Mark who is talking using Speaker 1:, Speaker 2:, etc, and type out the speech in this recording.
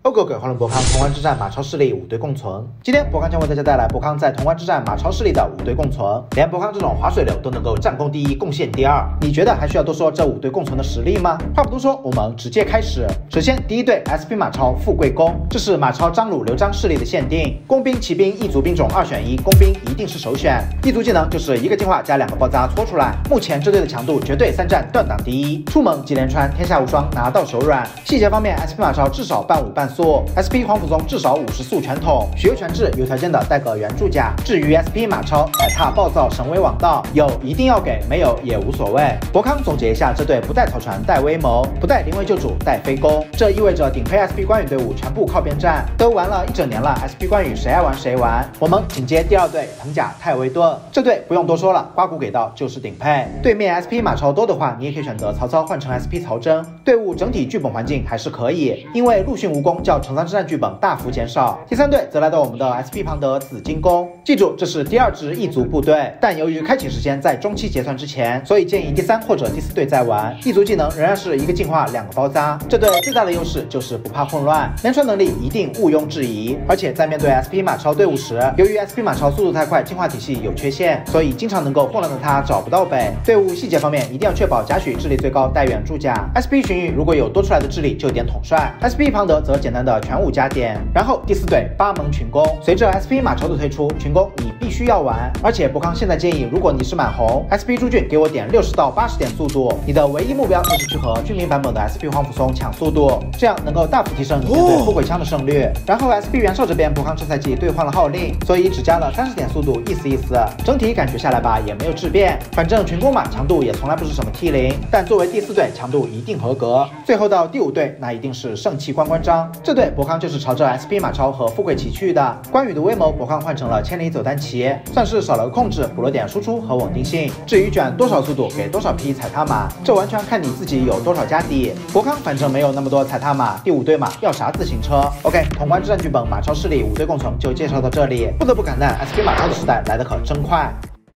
Speaker 1: 欧狗鬼欢乐博康潼关之战马超势力5队共存。今天博康将为大家带来博康在潼关之战马超势力的5队共存，连博康这种滑水流都能够战功第一，贡献第二。你觉得还需要多说这5队共存的实力吗？话不多说，我们直接开始。首先，第一队 SP 马超富贵宫，这是马超张鲁刘璋势力的限定，工兵、骑兵、异族兵种2选1，工兵一定是首选。异族技能就是1个进化加2个爆炸搓出来。目前这队的强度绝对3战断档第一，出猛即连穿，天下无双，拿到手软。细节方面 ，SP 马超至少半武半速 ，SP 黄甫宗至少50速全统，血右全制有条件的带个圆柱甲。至于 SP 马超踩踏暴躁神威网道，有一定要给，没有也无所谓。博康总结一下，这队不带草船带威谋，不带临危救主带飞攻，这意味着顶配 SP 关羽队伍全部靠边站，都玩了一整年了 ，SP 关羽谁爱玩谁玩。我们紧接第2队藤甲太微盾，这队不用多说了，刮骨给到就是顶配。对面 SP 马超多的话，你也可以选择曹操换成 SP 曹真，队伍整体剧本环境还是可以，因为陆逊无功较成仓之战剧本大幅减少。第3队则来到我们的 SP 庞德紫金宫，记住这是第2支异族部队，但由于开启时间在中期结算之前，所以建议第3或者第4队再玩。异族技能仍然是1个进化2个包扎，这队最大的优势就是不怕混乱，连穿能力一定毋庸置疑。而且在面对 SP 马超队伍时，由于 SP 马超速度太快，进化体系有缺陷，所以经常能够混乱的他找不到北。队伍细节方面一定要确保贾诩智力最高带远柱甲 ，SP 荀彧如果有多出来的智力就点统帅 ，SP 庞德则简单的全武加点。然后第4队八盟群攻，随着 SP 马超的推出，群攻你必须要玩。而且博康现在建议，如果你是满红 SP 朱俊，给我点60到80点速度，你的唯一目标就是去和军民版本的 SP 黄甫松抢速度，这样能够大幅提升你面对富贵枪的胜率。然后 SP 袁绍这边博康这赛季兑换了号令，所以只加了30点速度，意思意思。整体感觉下来吧，也没有质变，反正群攻嘛，强度也从来不是什么 T0，但作为第4队强度一定合格。最后到第5队，那一定是圣气关关张，这队博康就是朝着 SP 马超和富贵骑去的。关羽的威谋博康换成了千里走单骑，算是少了个控制，补了点输出和稳定性。至于卷多少速度给多少匹踩踏马，这完全看你自己有多少家底。博康反正没有那么多踩踏马，第5队嘛要啥自行车。OK， 潼关之战剧本马超势力5队共存就介绍到这里。不得不感叹 SP 马超的时代来得可真快。